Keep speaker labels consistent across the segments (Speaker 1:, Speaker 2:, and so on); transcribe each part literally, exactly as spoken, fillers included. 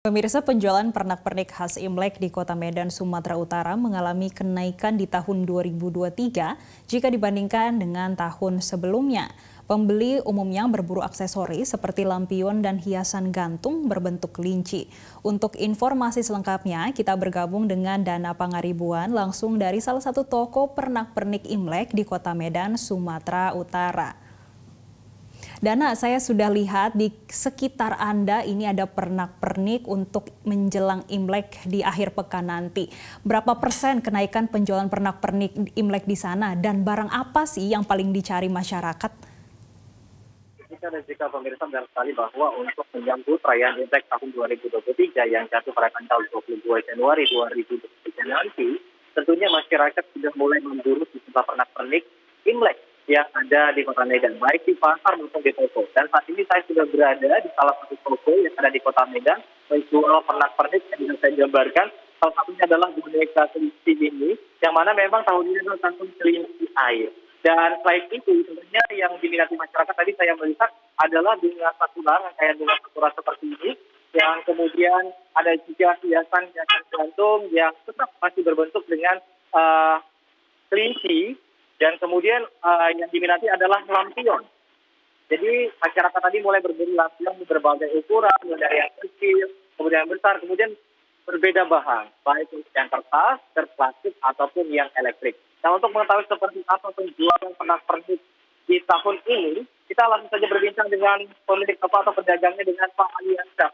Speaker 1: Pemirsa, penjualan pernak-pernik khas Imlek di Kota Medan, Sumatera Utara mengalami kenaikan di tahun dua ribu dua puluh tiga jika dibandingkan dengan tahun sebelumnya. Pembeli umumnya berburu aksesoris seperti lampion dan hiasan gantung berbentuk kelinci. Untuk informasi selengkapnya, kita bergabung dengan Dana Pangaribuan langsung dari salah satu toko pernak-pernik Imlek di Kota Medan, Sumatera Utara. Dana, saya sudah lihat di sekitar Anda ini ada pernak-pernik untuk menjelang Imlek di akhir pekan nanti. Berapa persen kenaikan penjualan pernak-pernik Imlek di sana dan barang apa sih yang paling dicari masyarakat?
Speaker 2: Jika dan jika pemirsa benar sekali bahwa untuk menyambut perayaan Imlek tahun dua ribu dua puluh tiga yang jatuh pada tanggal dua puluh dua Januari dua ribu dua puluh tiga nanti, tentunya masyarakat sudah mulai memburu sejumlah pernak-pernik Imlek yang ada di Kota Medan, baik di pasar maupun di toko. Dan saat ini saya sudah berada di salah satu toko yang ada di Kota Medan, menjual pernak-pernik yang bisa saya gambarkan. Salah satunya adalah boneka kelinci ini, yang mana memang tahun ini adalah tahun kelinci air. Dan selain itu, sebenarnya yang diminati masyarakat tadi saya melihat adalah bunga sakura, rangkaian bunga sakura seperti ini, yang kemudian ada juga hiasan-hiasan gantung yang tetap masih berbentuk dengan uh, kelinci. Dan kemudian uh, yang diminati adalah lampion. Jadi masyarakat tadi mulai berburu lampion berbagai ukuran, mulai dari yang kecil, kemudian yang besar, kemudian berbeda bahan, baik yang kertas, plastik, ataupun yang elektrik. Nah, untuk mengetahui seperti apa penjualan pernak-pernik di tahun ini, kita langsung saja berbincang dengan pemilik toko atau pedagangnya dengan Pak Ali Ansyah.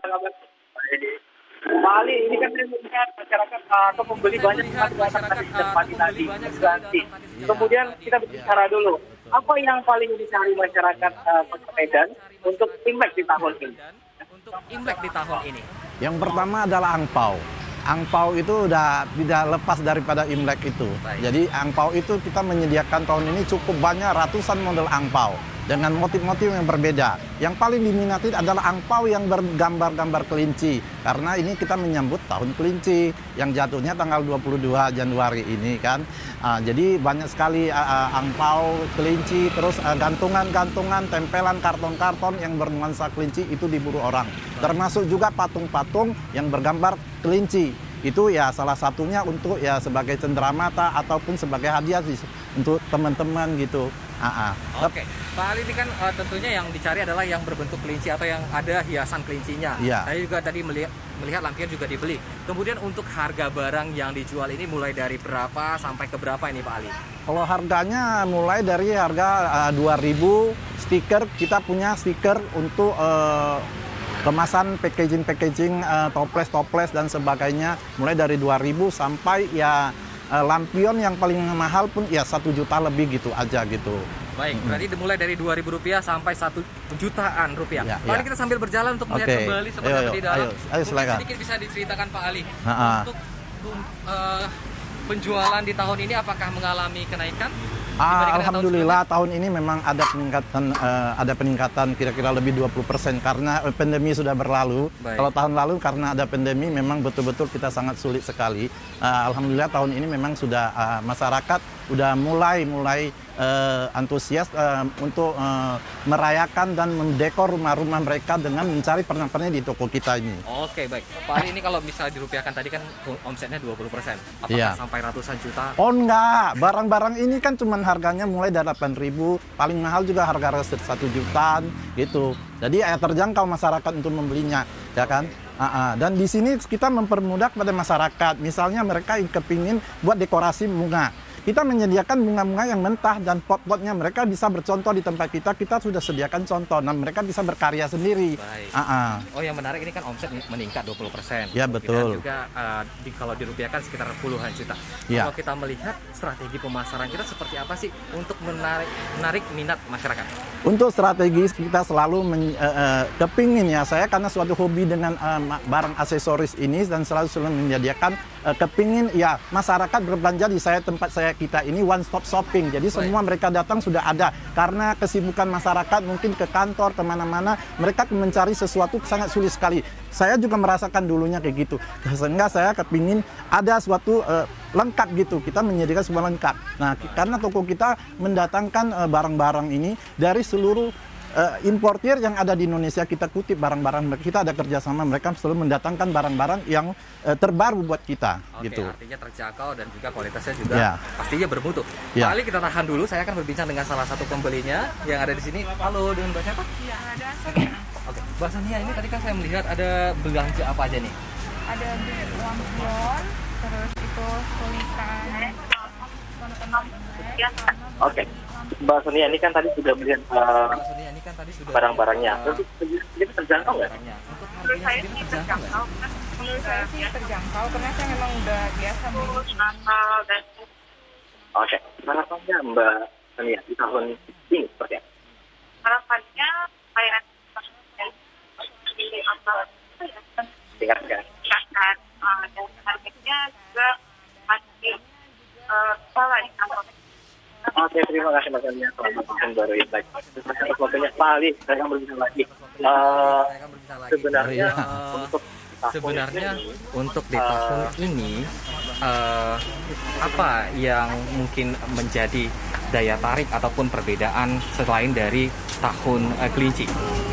Speaker 2: Pak Ali, ini kan saya melihat masyarakat atau pembeli banyak yang datang tadi sejak pagi tadi ganti. Kemudian kita berbicara dulu, apa yang paling dicari masyarakat uh, Kota Medan untuk Imlek di tahun ini?
Speaker 3: Untuk Imlek di tahun ini.
Speaker 4: Yang pertama adalah angpau. Angpau itu udah tidak lepas daripada Imlek itu. Baik. Jadi angpau itu kita menyediakan tahun ini cukup banyak, ratusan model angpau dengan motif-motif yang berbeda. Yang paling diminati adalah angpau yang bergambar-gambar kelinci, karena ini kita menyambut tahun kelinci yang jatuhnya tanggal dua puluh dua Januari ini kan. Uh, jadi banyak sekali uh, uh, angpau kelinci, terus uh, gantungan-gantungan, tempelan karton-karton yang bernuansa kelinci itu diburu orang. Termasuk juga patung-patung yang bergambar kelinci. Itu ya salah satunya untuk ya sebagai cenderamata ataupun sebagai hadiah sih untuk teman-teman gitu. Uh-uh.
Speaker 3: Oke, Pak Ali, ini kan uh, tentunya yang dicari adalah yang berbentuk kelinci atau yang ada hiasan kelincinya.
Speaker 4: Yeah.
Speaker 3: Saya juga tadi melihat, melihat lampion juga dibeli. Kemudian untuk harga barang yang dijual ini mulai dari berapa sampai ke berapa ini Pak Ali?
Speaker 4: Kalau harganya mulai dari harga uh, dua ribu, stiker, kita punya stiker untuk uh, kemasan packaging-packaging uh, toples-toples dan sebagainya mulai dari dua ribu sampai ya uh, lampion yang paling mahal pun ya satu juta lebih gitu aja gitu.
Speaker 3: Baik, mm-hmm. Berarti dimulai dari dua ribu rupiah sampai satu jutaan rupiah. Ya, Pak Ali,
Speaker 4: ya.
Speaker 3: kita sambil berjalan untuk melihat
Speaker 4: okay.
Speaker 3: kembali seperti apa di dalam.
Speaker 4: Ayo, ayo,
Speaker 3: Mungkin sedikit bisa diceritakan Pak Ali,
Speaker 4: Ha-ha.
Speaker 3: untuk uh, penjualan di tahun ini apakah mengalami kenaikan?
Speaker 4: Ah, Alhamdulillah tahun, tahun ini memang ada peningkatan uh, ada peningkatan kira-kira lebih dua puluh persen karena pandemi sudah berlalu. Baik. Kalau tahun lalu karena ada pandemi memang betul-betul kita sangat sulit sekali. Uh, Alhamdulillah tahun ini memang sudah uh, masyarakat sudah mulai mulai uh, antusias uh, untuk uh, merayakan dan mendekor rumah-rumah mereka dengan mencari pernak-pernik di toko kita ini.
Speaker 3: Oke, baik. Pak Ali, ini kalau bisa dirupiahkan tadi kan omsetnya dua puluh persen. Apakah
Speaker 4: ya.
Speaker 3: sampai ratusan juta?
Speaker 4: Oh enggak, barang-barang ini kan cuma harganya mulai dari delapan ribu, paling mahal juga harga satu jutaan gitu. Jadi ya terjangkau masyarakat untuk membelinya, ya kan? Uh-uh. Dan di sini kita mempermudah kepada masyarakat. Misalnya mereka yang kepingin buat dekorasi bunga. Kita menyediakan bunga-bunga yang mentah dan pot-potnya mereka bisa bercontoh di tempat kita. Kita sudah sediakan contoh dan mereka bisa berkarya sendiri.
Speaker 3: Baik.
Speaker 4: Uh-uh.
Speaker 3: Oh, yang menarik ini kan omset meningkat dua puluh persen.
Speaker 4: Ya, betul.
Speaker 3: Dan juga uh, di, kalau dirupiahkan sekitar puluhan juta.
Speaker 4: Ya.
Speaker 3: Kalau kita melihat strategi pemasaran kita seperti apa sih untuk menarik menarik minat masyarakat?
Speaker 4: Untuk strategi kita selalu men, uh, uh, kepingin ya saya karena suatu hobi dengan uh, barang aksesoris ini dan selalu selalu menyediakan uh, kepingin ya masyarakat berbelanja di saya tempat saya kita ini one stop shopping. Jadi semua Baik. mereka datang sudah ada. Karena kesibukan masyarakat mungkin ke kantor, kemana-mana, mereka mencari sesuatu sangat sulit sekali. Saya juga merasakan dulunya kayak gitu. Sehingga saya kepingin ada suatu uh, lengkap gitu. Kita menyediakan semua lengkap. Nah, karena toko kita mendatangkan barang-barang uh, ini dari seluruh uh, importir yang ada di Indonesia kita kutip barang-barang, kita ada kerjasama, mereka selalu mendatangkan barang-barang yang uh, terbaru buat kita.
Speaker 3: Oke,
Speaker 4: gitu.
Speaker 3: Artinya terjangkau dan juga kualitasnya juga
Speaker 4: Ya.
Speaker 3: pastinya bermutu.
Speaker 4: Ya.
Speaker 3: Pak Ali, kita tahan dulu, saya akan berbincang dengan salah satu pembelinya yang ada di sini. Halo, dengan Mbak siapa?
Speaker 5: Iya, ada Sonia.
Speaker 3: Oke, Mbak Sonia, ini tadi kan saya melihat ada belanja apa aja nih?
Speaker 5: Ada beli lampion, terus itu tulisan
Speaker 2: Oke, Mbak Sonia ini kan tadi sudah melihat uh,
Speaker 3: Mbak Sonia, ini kan tadi sudah
Speaker 2: barang-barangnya.
Speaker 3: uh,
Speaker 2: Untuk ini terjangkau nggak?
Speaker 3: barangnya. Untuk
Speaker 5: menurut
Speaker 3: harganya
Speaker 5: saya
Speaker 3: sendiri
Speaker 5: sih
Speaker 3: terjangkau nggak?
Speaker 5: terjangkau. Menurut saya sih terjangkau karena saya memang udah biasa beli di sini.
Speaker 2: Oke, harapannya Mbak Sonia di tahun ini seperti apa?
Speaker 5: Harapannya kayak
Speaker 2: Tingkat kan?
Speaker 5: kan dan harganya juga masih salah di kantor.
Speaker 2: Oke, terima kasih Mbak Sonia. Selamat tahun baru Imlek. Terima kasih atas waktunya. Pak Ali, saya akan berbincang lagi. Uh,
Speaker 3: Saya akan berbincang lagi.
Speaker 2: sebenarnya
Speaker 3: Eh,
Speaker 2: untuk tahun
Speaker 3: Sebenarnya
Speaker 2: ini,
Speaker 3: untuk di tahun ini eh, apa yang mungkin menjadi daya tarik ataupun perbedaan selain dari tahun eh, kelinci?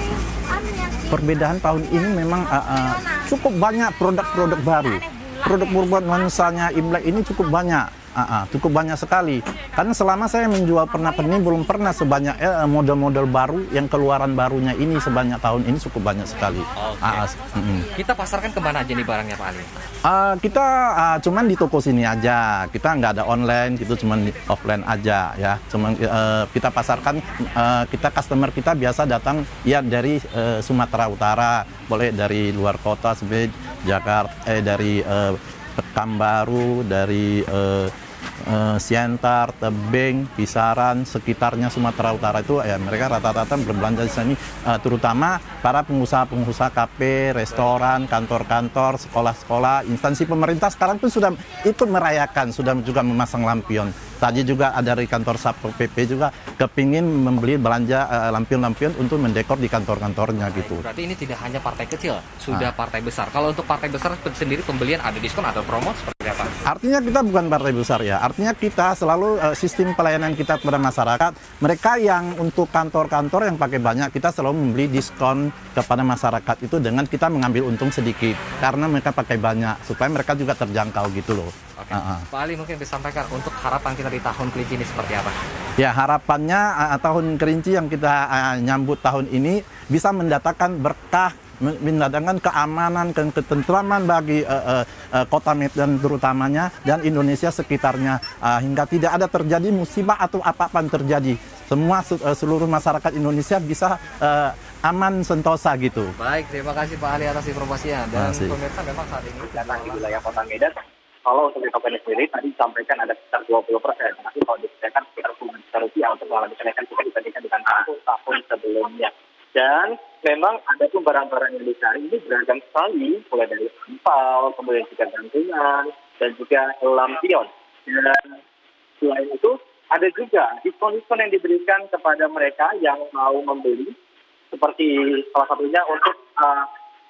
Speaker 4: Perbedaan tahun ini memang uh, uh, cukup banyak produk-produk baru. Produk buat misalnya Imlek ini cukup banyak. Uh, uh, cukup banyak sekali. Karena selama saya menjual pernak-pernik belum pernah sebanyak eh, model-model baru yang keluaran barunya ini sebanyak tahun ini cukup banyak sekali.
Speaker 3: Oke.
Speaker 4: Uh, uh, mm, mm.
Speaker 3: Kita pasarkan kemana aja nih barangnya Pak Ali?
Speaker 4: Uh, kita uh, cuman di toko sini aja, kita nggak ada online, gitu cuman di offline aja ya. Cuman uh, kita pasarkan, uh, kita customer kita biasa datang ya dari uh, Sumatera Utara, boleh dari luar kota seperti Jakarta, eh dari uh, Pekanbaru, dari uh, uh, Siantar, Tebing, Kisaran, sekitarnya Sumatera Utara itu ya mereka rata-rata berbelanja di sini, uh, terutama para pengusaha-pengusaha kafe, restoran, kantor-kantor, sekolah-sekolah, instansi pemerintah sekarang pun sudah ikut merayakan, sudah juga memasang lampion. Tadi juga ada dari kantor Satpol P P juga kepingin membeli belanja uh, lampion-lampion untuk mendekor di kantor-kantornya gitu.
Speaker 3: Berarti ini tidak hanya partai kecil, sudah
Speaker 4: Ah.
Speaker 3: partai besar. Kalau untuk partai besar sendiri pembelian ada diskon atau promo seperti apa?
Speaker 4: Artinya kita bukan partai besar ya, artinya kita selalu uh, sistem pelayanan kita kepada masyarakat, mereka yang untuk kantor-kantor yang pakai banyak, kita selalu memberi diskon kepada masyarakat itu dengan kita mengambil untung sedikit, karena mereka pakai banyak, supaya mereka juga terjangkau gitu loh.
Speaker 3: Oke.
Speaker 4: Uh -uh.
Speaker 3: Pak Ali mungkin bisa sampaikan untuk harapan kita di tahun kelinci ini seperti apa?
Speaker 4: Ya harapannya uh, tahun kelinci yang kita uh, nyambut tahun ini bisa mendatangkan berkah, mendatangkan keamanan dan ketentraman bagi uh, uh, uh, kota Medan terutamanya dan Indonesia sekitarnya, uh, hingga tidak ada terjadi musibah atau apa-apa yang terjadi. Semua uh, seluruh masyarakat Indonesia bisa uh, aman sentosa gitu.
Speaker 3: Baik, terima kasih Pak Ali atas informasinya. Dan
Speaker 4: Terima kasih.
Speaker 3: pemirsa memang saat ini
Speaker 2: datang di wilayah kota Medan. Kalau untuk di Kabupaten sendiri tadi disampaikan ada sekitar dua puluh persen, tapi kalau disediakan sekitar puluhan juta rupiah untuk mengalami kenaikan jika dibandingkan dengan tahun-tahun sebelumnya. Dan memang ada pun barang-barang yang dicari ini beragam sekali, mulai dari angpau, kemudian juga gantungan, dan juga lampion. Dan selain itu ada juga diskon-diskon yang diberikan kepada mereka yang mau membeli, seperti salah satunya untuk uh,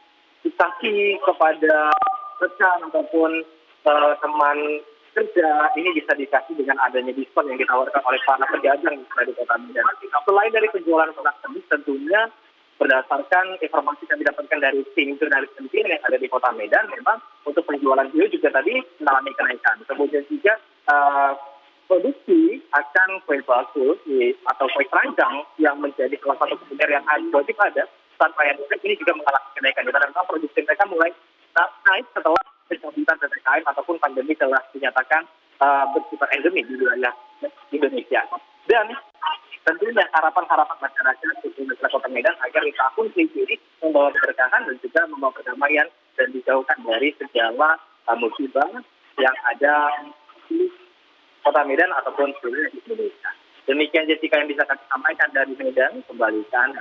Speaker 2: dikasih kepada rekan ataupun Uh, teman kerja ini bisa dikasih dengan adanya diskon yang ditawarkan oleh para pedagang di Kota Medan. Selain dari penjualan pernak-pernik, tentunya berdasarkan informasi yang didapatkan dari tim jurnalis penting yang ada di Kota Medan, memang untuk penjualan bio juga tadi mengalami kenaikan. Kemudian juga uh, produksi akan kue bagus atau kue keranjang yang menjadi salah satu kuliner yang wajib ada saat perayaan Imlek ini juga mengalami kenaikan. Karena produksi mereka mulai naik setelah pencabutan P P K M ataupun pandemi telah dinyatakan uh, bersifat endemik di wilayah Indonesia. Dan tentunya harapan-harapan masyarakat di Kota Medan agar di tahun kelinci ini membawa keberkahan dan juga membawa perdamaian dan dijauhkan dari segala uh, musibah yang ada di Kota Medan ataupun seluruh Indonesia. Demikian Jessica yang bisa kami sampaikan dari Medan, kembalikan.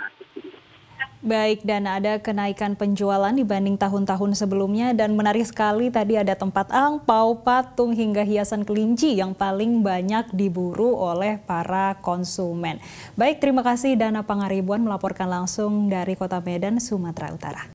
Speaker 1: Baik, dan ada kenaikan penjualan dibanding tahun-tahun sebelumnya dan menarik sekali tadi ada tempat angpau, patung hingga hiasan kelinci yang paling banyak diburu oleh para konsumen. Baik, terima kasih Dana Pangaribuan melaporkan langsung dari Kota Medan, Sumatera Utara.